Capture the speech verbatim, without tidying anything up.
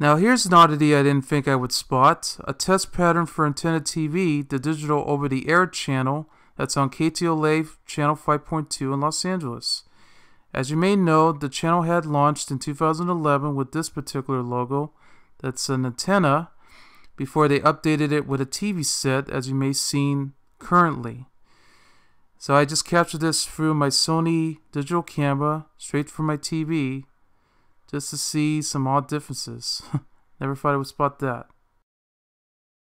Now here's an oddity I didn't think I would spot. A test pattern for antenna T V, the digital over-the-air channel that's on K T L A Channel five point two in Los Angeles. As you may know, the channel had launched in two thousand eleven with this particular logo. That's an antenna before they updated it with a T V set, as you may seen currently. So I just captured this through my Sony digital camera straight from my T V just to see some odd differences. Never thought I would spot that.